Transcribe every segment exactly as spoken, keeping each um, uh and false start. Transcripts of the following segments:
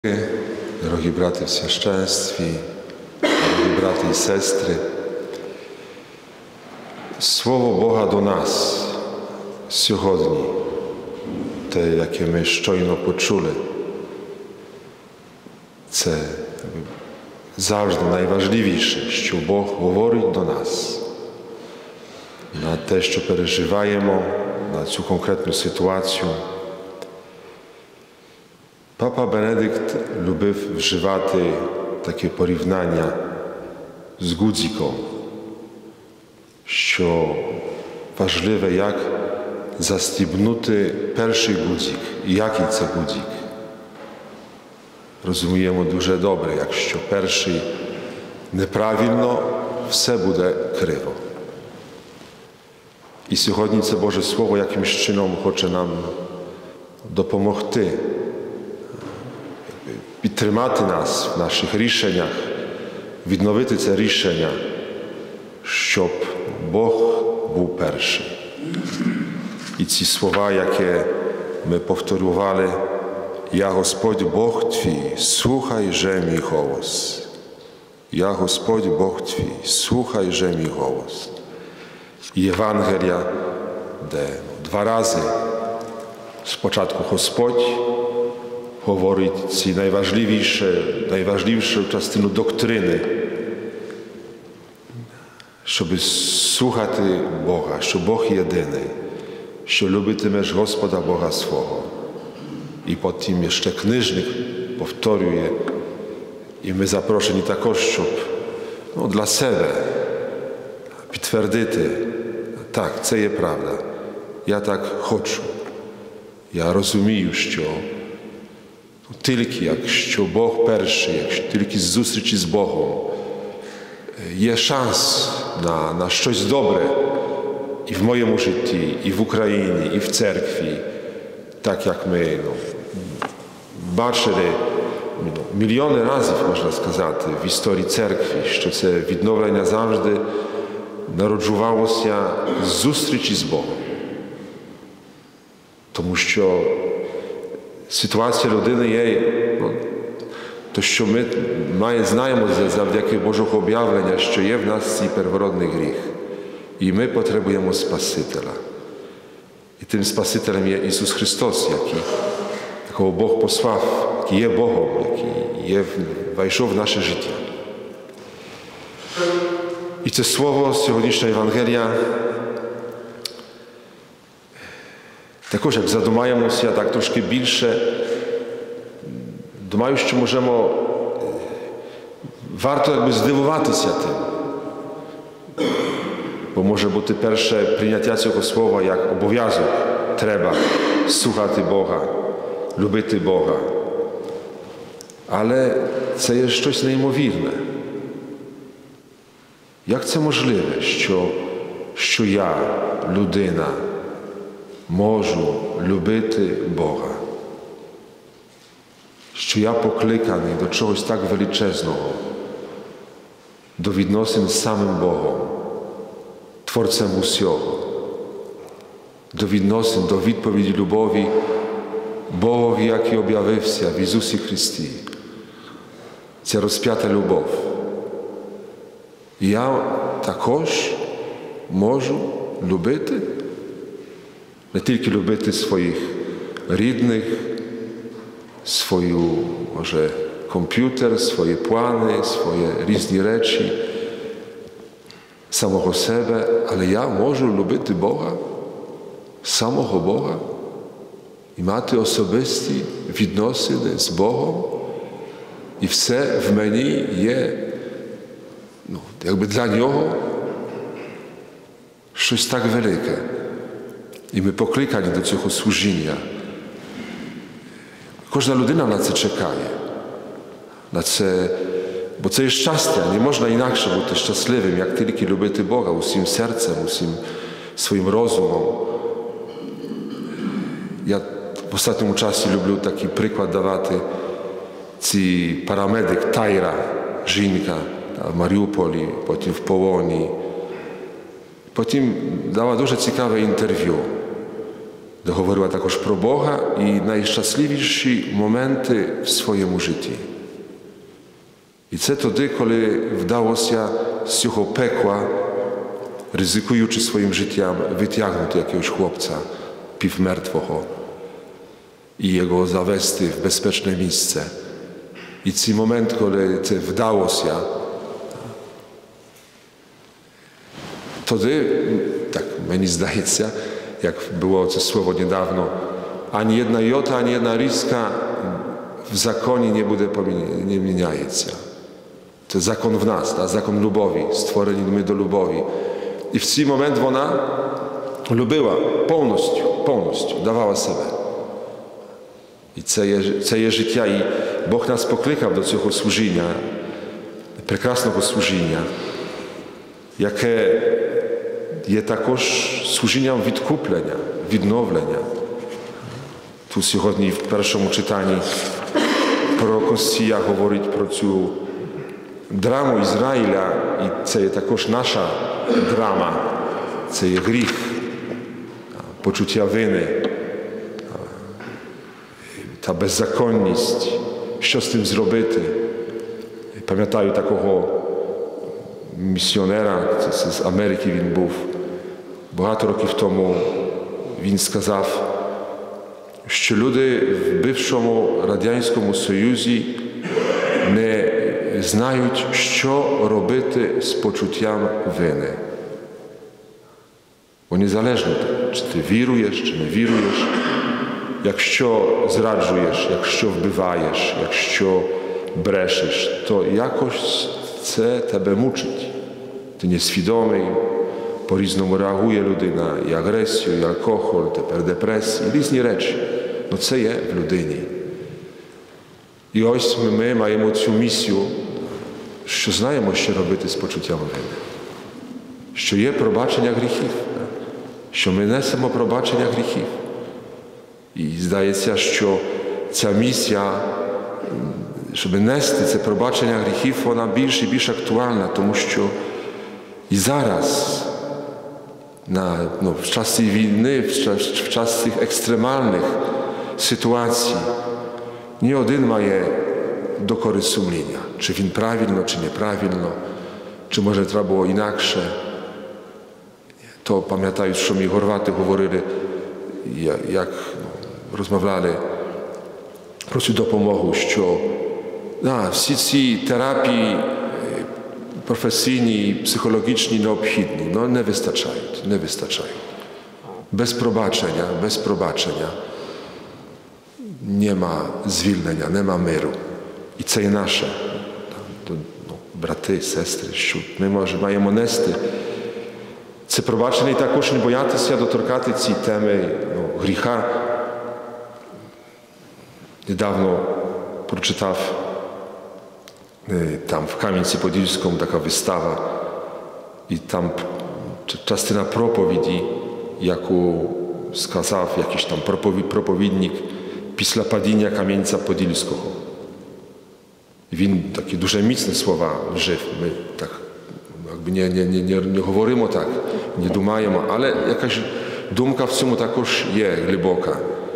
Дорогі брати в священстві, дорогі брати і сестри, Слово Бога до нас сьогодні, те, яке ми щойно почули, це завжди найважливіше, що Бог говорить до нас на те, що переживаємо, на цю конкретну ситуацію. Папа Бенедикт любив вживати таке порівняння з гудзиком, що важливе, як застібнути перший гудзик, і який це гудзик. Розуміємо дуже добре, якщо перший неправильно, все буде криво. І сьогодні це Боже Слово якимось чином хоче нам допомогти, підтримати нас в наших рішеннях, відновити це рішення, щоб Бог був перший. І ці слова, які ми повторювали: «Я Господь Бог твій, слухай же мій голос». «Я Господь Бог твій, слухай же мій голос». І Євангелія, де два рази спочатку Господь говорить ці найважливіші, найважливішу частину доктрини, щоб слухати Бога, що Бог єдиний, що любитимеш Господа Бога свого. І потім ще книжник повторює, і ми запрошені також, щоб ну, для себе підтвердити: так, це є правда, я так хочу. Я розумію, що тільки якщо Бог перший, якщо тільки з зустрічі з Богом є шанс на, на щось добре і в моєму житті, і в Україні, і в церкві, так як ми ну, бачили ну, мільйони разів, можна сказати, в історії церкви, що це відновлення завжди народжувалося з зустрічі з Богом. Тому що ситуація людини є, ну, то, що ми має, знаємо завдяки Божого об'явлення, що є в нас цей первородний гріх. І ми потребуємо Спасителя. І тим Спасителем є Ісус Христос, який, якого Бог послав, який є Богом, який є, війшов в наше життя. І це слово, сьогоднішня Євангелія, також як задумаємося, так трошки більше, думаю, що можемо, варто якби здивуватися тим. Бо може бути перше прийняття цього слова як обов'язок. Треба слухати Бога, любити Бога. Але це є щось неймовірне. Як це можливе, що, що я, людина, можу любити Бога? Що я покликаний до чогось так величезного, до відносин з самим Богом, Творцем усього, до відносин, до відповіді любові Богові, який об'явився в Ісусі Христі. Ця розп'ята любов. Я також можу любити, не тільки любити своїх рідних, свою, може, комп'ютер, свої плани, свої різні речі, самого себе, але я можу любити Бога, самого Бога, і мати особисті відносини з Богом, і все в мені є, ну, якби для Нього щось так велике. І ми покликані до цього служіння. Кожна людина на це чекає. На це, бо це є щастя. Не можна інакше бути щасливим, як тільки любити Бога усім серцем, усім своїм розумом. Я в останньому часі люблю такий приклад давати. Ці парамедик Тайра, жінка в Маріуполі, потім в полоні. Потім дала дуже цікаве інтерв'ю. де говорила також про Бога і найщасливіші моменти в своєму житті. І це тоді, коли вдалося з цього пекла, ризикуючи своїм життям, витягнути якогось хлопця півмертвого і його завести в безпечне місце. І цей момент, коли це вдалося, тоді, так мені здається, jak było to słowo niedawno, ani jedna jota, ani jedna ryska w zakonie nie będzie nie zmieniaється. To zakon w nas, ta zakon lubowi, stworzeni my do lubowi. I w ten moment ona lubiła pełnością, pełnością, dawała sobie. I це є життя, і Бог нас покликав до цього служіння, прекрасного служіння, яке є також служінням відкуплення, відновлення. Тут сьогодні в першому читанні пророк Осія говорить про цю драму Ізраїля, і це є також наша драма, це є гріх, почуття вини, та беззаконність, що з тим зробити. Пам'ятаю такого місіонера, це з Америки він був, багато років тому він сказав, що люди в бившому Радянському Союзі не знають, що робити з почуттям вини. Бо незалежно, чи ти віруєш, чи не віруєш, якщо зраджуєш, якщо вбиваєш, якщо брешеш, то якось це тебе мучить. Ти несвідомий, по-різному реагує людина, і агресію, і алкоголь, тепер депресія, і різні речі. Ну це є в людині. І ось ми, ми маємо цю місію, що знаємо, що робити з почуттям вини. Що є пробачення гріхів, що ми несемо пробачення гріхів. І здається, що ця місія, щоб нести це пробачення гріхів, вона більш і більш актуальна, тому що і зараз, на, ну, в часі війни, в час, в час цих екстремальних ситуацій, ні один має докори сумління, чи він правильно, чи неправильно, чи може треба було інакше. То пам'ятаю, що мій горвати говорили, як розмовляли про цю допомогу, що да, всі ці терапії професійні, психологічні необхідні, але не вистачають, не вистачають. Без пробачення, без пробачення нема звільнення, нема миру. І це і наше, ну, брати, сестри, що ми може, маємо нести це пробачення і також не боятися доторкати ці теми ну, гріха. Недавно прочитав там в Кам'янці-Подільському така вистава, і там частина проповіді, яку сказав якийсь там проповідник після падіння Кам'янця-Подільського. Він такі дуже міцні слова вжив. Ми так якби не, не, не, не говоримо так, не думаємо, але якась думка в цьому також є глибока,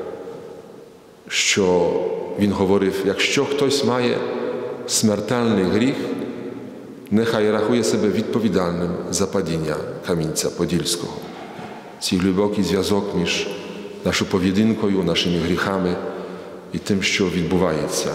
що він говорив, якщо хтось має смертельний гріх, нехай рахує себе відповідальним за падіння Кам'янця-Подільського. Цей глибокий зв'язок між нашою поведінкою, нашими гріхами і тим, що відбувається.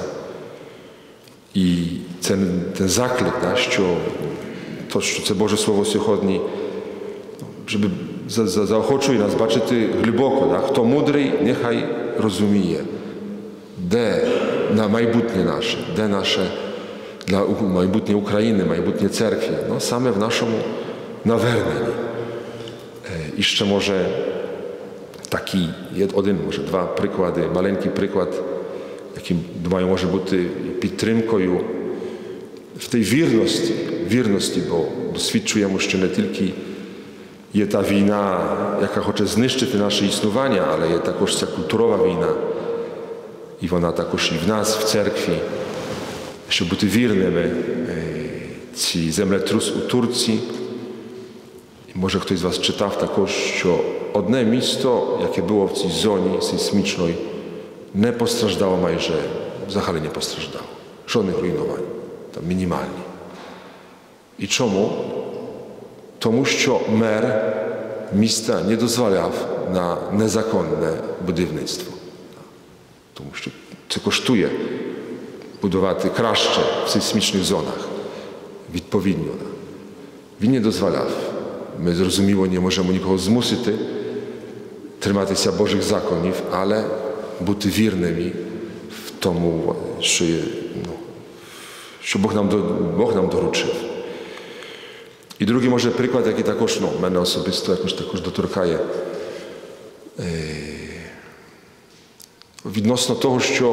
І це ten заклик, да, що, то, що це Боже Слово сьогодні, щоб за, за, заохочує нас бачити глибоко. Да? Хто мудрий, нехай розуміє, де на майбутнє наше, де наше для майбутнє України, майбутнє церкви, no, саме в нашому наверненні. І ще може такі, один, може два приклади, маленький приклад, яким, думаю, може бути підтримкою в тій вірності, вірності, бо досвідчуємо, що не тільки є та війна, яка хоче знищити наше існування, але є також ця культурова війна. І вона також і в нас, в церкві, щоб бути вірними. Ці землетрус у Турції. І може хтось з вас читав також, що одне місто, яке було в цій зоні сейсмічної, не постраждало майже, взагалі не постраждало. Жодних руйнувань, там мінімальні. І чому? Тому що мер міста не дозволяв на незаконне будівництво. Тому що це коштує будувати краще в сейсмічних зонах, відповідно. Він не дозволяв. Ми, зрозуміло, не можемо нікого змусити триматися Божих законів, але бути вірними в тому, що, є, ну, що Бог нам, Бог нам доручив. І другий, може, приклад, який також, ну, мене особисто якось також доторкає, е, відносно того, що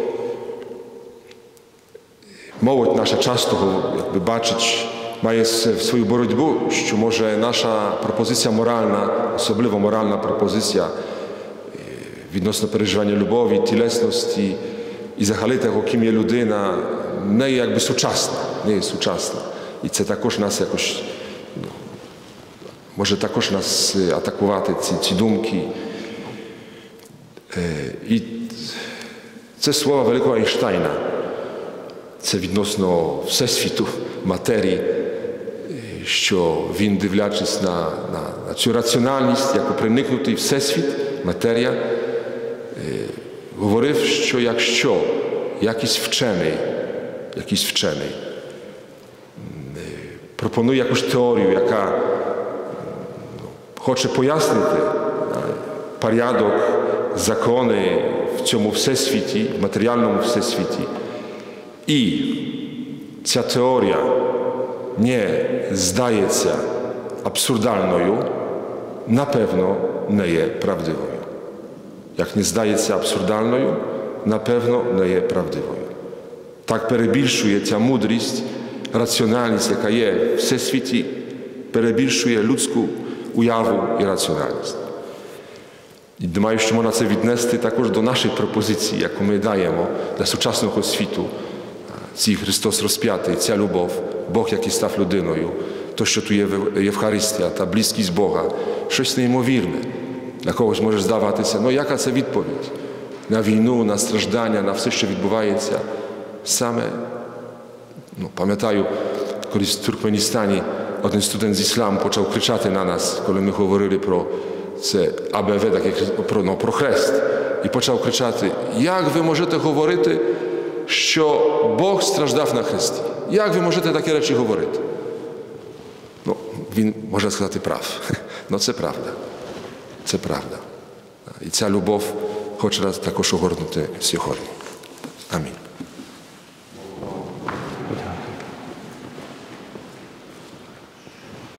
молодь наша часто, якби, бачить, має свою боротьбу, що, може, наша пропозиція моральна, особливо моральна пропозиція відносно переживання любові, тілесності і взагалі того, ким є людина, не є якби сучасна, не є сучасна. І це також нас якось, ну, може також нас атакувати, ці, ці думки. І це слова великого Ейнштейна. Це відносно всесвіту, матерії, що він, дивлячись на, на, на цю раціональність, як проникнутий всесвіт, матерія, е, говорив, що якщо якийсь вчений, якийсь вчений е, пропонує якусь теорію, яка ну, хоче пояснити е, порядок, закони в цьому всесвіті, в матеріальному всесвіті, і ця теорія не здається абсурдальною, напевно, не є правдивою. Як не здається абсурдальною, напевно, не є правдивою. Так перебільшує ця мудрість, раціональність, яка є в всесвіті, перебільшує людську уяву і раціональність. І думаю, що можна це віднести також до нашої пропозиції, яку ми даємо для сучасного світу. Цей Христос розп'ятий, ця любов, Бог, який став людиною, то, що тут є Євхаристія, та близькість Бога, щось неймовірне. Для когось може здаватися, ну яка це відповідь на війну, на страждання, на все, що відбувається. Саме, ну, пам'ятаю, колись в Туркменістані один студент з ісламу почав кричати на нас, коли ми говорили про це АБВ, так як про, ну, про хрест. І почав кричати, як ви можете говорити, що Бог страждав на хресті? Як ви можете такі речі говорити? Ну, він може сказати прав. Ну, це правда. Це правда. І ця любов хоче нас також огорнути сьогодні. Амінь.